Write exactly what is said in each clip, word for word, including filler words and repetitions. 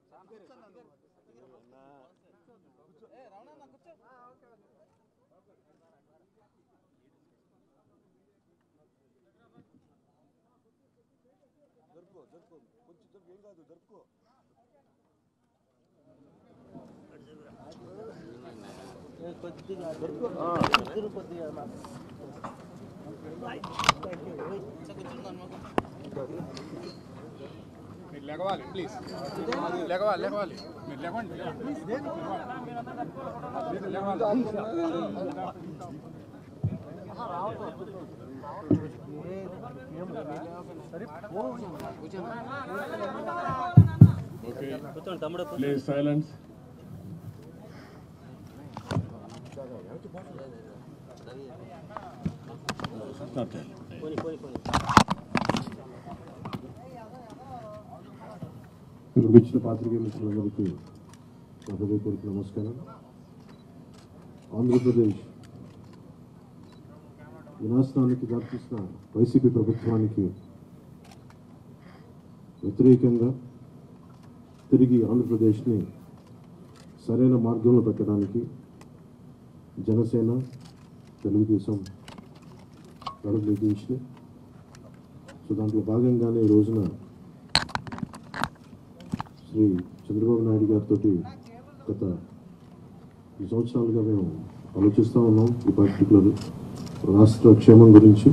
జరుపుకో జరుపుకో కొంచెం జరుపు ఏం కాదు జరుపుకో కొద్దిగా జరుపుకో కొద్దిగా మీరు లేవాలి ప్లీజ్ లేవాలి లేవాలి మీరు లేవండి ప్లీజ్ సైలెన్స్. ఇక్కడికి వచ్చిన పాత్రికేయ మిత్రులందరికీ హృదయపూర్వక నమస్కారం. ఆంధ్రప్రదేశ్ వినాశనానికి దారితీసిన వైసీపీ ప్రభుత్వానికి వ్యతిరేకంగా తిరిగి ఆంధ్రప్రదేశ్ని సరైన మార్గంలో పెట్టడానికి జనసేన తెలుగుదేశం అడుగులు ఎదించినాయి. సో దాంట్లో భాగంగానే ఈ రోజున శ్రీ చంద్రబాబు నాయుడు గారితో గత ఈ సంవత్సరాలుగా మేము ఆలోచిస్తూ ఉన్నాం. ఈ పర్టికులర్ రాష్ట్ర క్షేమం గురించి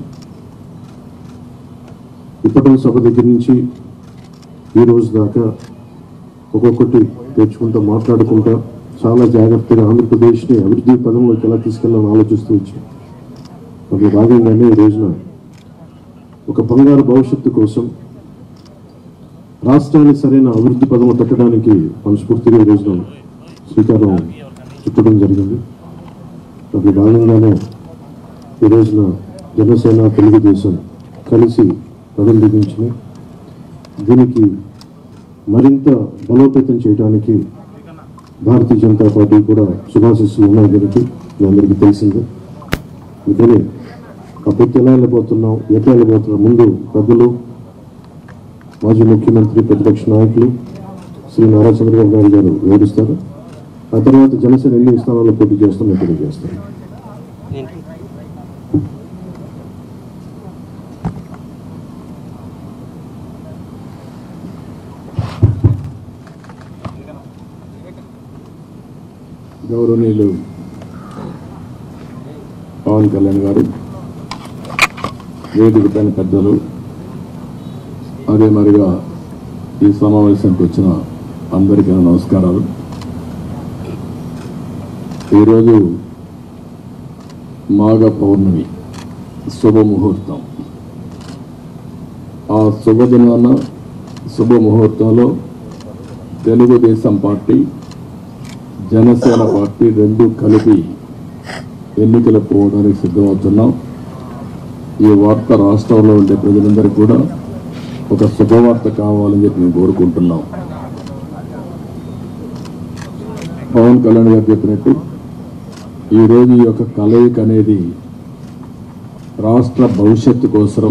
ఇప్పటి సభ దగ్గర నుంచి ఈ రోజు దాకా ఒక్కొక్కటి తెచ్చుకుంటూ మాట్లాడుకుంటా చాలా జాగ్రత్తగా ఆంధ్రప్రదేశ్ని అభివృద్ధి పదంలోకి ఎలా తీసుకెళ్ళాలని ఆలోచిస్తూ వచ్చాం. అందులో భాగంగానే ఈ రోజున ఒక బంగారు భవిష్యత్తు కోసం రాష్ట్రాన్ని సరైన అభివృద్ధి పదంలో పెట్టడానికి మనస్ఫూర్తిగా ఈ రోజున శ్రీకారం చుట్టడం జరిగింది. అందులో భాగంగానే ఈ రోజున జనసేన తెలుగుదేశం కలిసి పదం దిగించినాయి. దీనికి మరింత బలోపేతం చేయడానికి భారతీయ జనతా పార్టీ కూడా శుభాశిస్సులు ఉన్నాయి. దీనికి మీ అందరికీ తెలిసిందే. అందుకని ఆ పొత్తు ఎలా వెళ్ళిపోతున్నాం, ఎట్లా వెళ్ళిపోతున్నాం, ముందు పెద్దలు మాజీ ముఖ్యమంత్రి ప్రతిపక్ష నాయకులు శ్రీ నారా చంద్రబాబు నాయుడు గారు వివరిస్తారు. ఆ తర్వాత జనసేన ఎన్ని స్థానాల్లో పోటీ చేస్తామో తెలియజేస్తారు. గౌరవనీయులు పవన్ కళ్యాణ్ గారు, వేదిక పైన పెద్దలు, అదే మరిగా ఈ సమావేశానికి వచ్చిన అందరికీ నమస్కారాలు. ఈరోజు మాఘ పౌర్ణమి శుభముహూర్తం. ఆ శుభదినాన శుభముహూర్తంలో తెలుగుదేశం పార్టీ జనసేన పార్టీ రెండు కలిపి ఎన్నికలు పోవడానికి సిద్ధమవుతున్నాం. ఈ వార్త రాష్ట్రంలో ఉండే ప్రజలందరికీ కూడా ఒక శుభవార్త కావాలని చెప్పి మేము కోరుకుంటున్నాం. పవన్ కళ్యాణ్ గారు చెప్పినట్టు ఈరోజు ఈ యొక్క కలయిక అనేది రాష్ట్ర భవిష్యత్తు కోసం,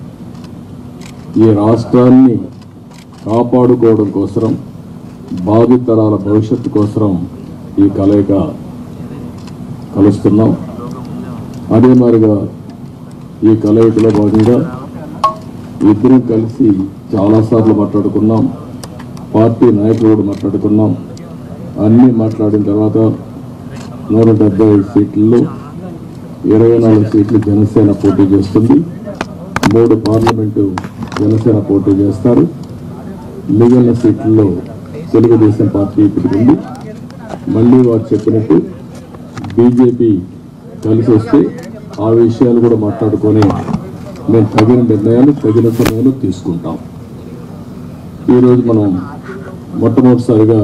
ఈ రాష్ట్రాన్ని కాపాడుకోవడం కోసం, భావితరాల భవిష్యత్తు కోసం ఈ కలయిక కలుస్తున్నాం. అదే మాదిరిగా ఈ కలయికలో భాగంగా ఇద్దరం కలిసి చాలాసార్లు మాట్లాడుకున్నాం. పార్టీ నాయకులు కూడా మాట్లాడుకున్నాం. అన్నీ మాట్లాడిన తర్వాత నూట డెబ్బై ఐదు సీట్లలో ఇరవై నాలుగు సీట్లు జనసేన పోటీ చేస్తుంది. మూడు పార్లమెంటు జనసేన పోటీ చేస్తారు. మిగిలిన సీట్లలో తెలుగుదేశం పార్టీ ఇప్పటికుంది. మళ్ళీ వారు చెప్పినట్టు బీజేపీ కలిసి వస్తే ఆ విషయాలు కూడా మాట్లాడుకొని మేము తగిన నిర్ణయాలు తగిన సమయంలో తీసుకుంటాం. ఈరోజు మనం మొట్టమొదటిసారిగా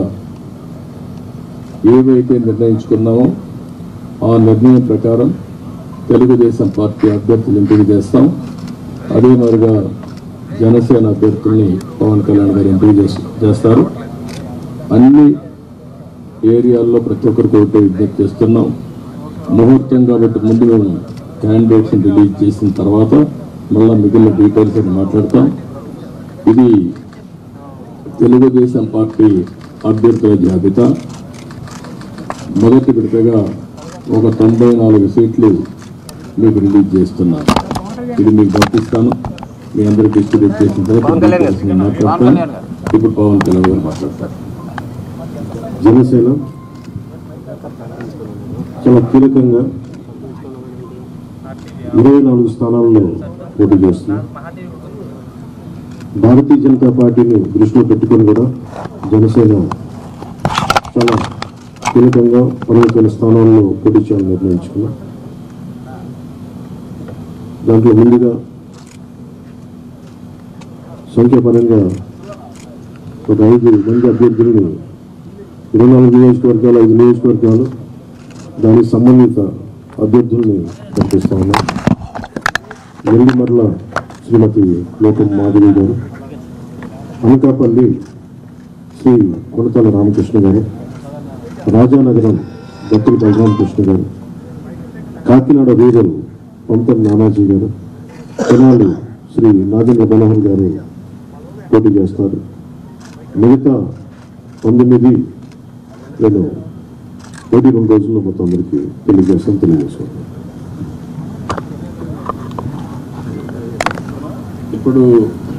ఏవైతే నిర్ణయించుకున్నామో ఆ నిర్ణయం ప్రకారం తెలుగుదేశం పార్టీ అభ్యర్థులు ఎంపిక చేస్తాం. అదే మాదిరిగా జనసేన అభ్యర్థుల్ని పవన్ కళ్యాణ్ గారు ఎంపిక చేస్తారు. అన్ని ఏరియాల్లో ప్రతి ఒక్కరికి ఒకటే విజ్ఞప్తి చేస్తున్నాం. ముహూర్తం కాబట్టి ముందు మేము క్యాండిడేట్స్ని రిలీజ్ చేసిన తర్వాత మళ్ళీ మిగిలిన డీటెయిల్స్ అని మాట్లాడతాం. ఇది తెలుగుదేశం పార్టీ అభ్యర్థుల జాబితా మొదటి విడతగా ఒక తొంభై నాలుగు సీట్లు మీకు రిలీజ్ చేస్తున్నాను. ఇది మీకు పంపిస్తాను. మీ అందరికి డిస్ట్రిబ్యూట్ చేసిన తర్వాత నేను మాట్లాడతాను. ఇప్పుడు పవన్ కళ్యాణ్ గారు మాట్లాడతారు. జనసేన చాలా కీలకంగా ఇరవై నాలుగు స్థానాల్లో పోటీ చేస్తుంది. భారతీయ జనతా పార్టీని దృష్టిలో పెట్టుకొని కూడా జనసేన చాలా కీలకంగా పదకొండు స్థానాల్లో పోటీ చేయాలని నిర్ణయించుకున్నాం. దాంట్లో ముందుగా సంఖ్యాపరంగా ఒక ఐదు మంది అభ్యర్థులను ఇరవై నాలుగు నియోజకవర్గాలు ఐదు నియోజకవర్గాలు దానికి సంబంధిత అభ్యర్థుల్ని పంపిస్తా ఉన్నాం. నెల్లిమర్ల శ్రీమతి లోకం మాధవి గారు, అనకాపల్లి శ్రీ కొనతాల రామకృష్ణ గారు, రాజానగరం దత్తుల బలరామకృష్ణ గారు, కాకినాడ రూరల్ పంతం నానాజీ గారు, తెనాలి శ్రీ నాగేంద్ర మనోహర్ గారు పోటీ చేస్తారు. మిగతా పంతొమ్మిది నేను పోటీ రెండు రోజుల్లో మొత్తం అందరికీ తెలియజేస్తాను తెలియజేస్తాను ఇప్పుడు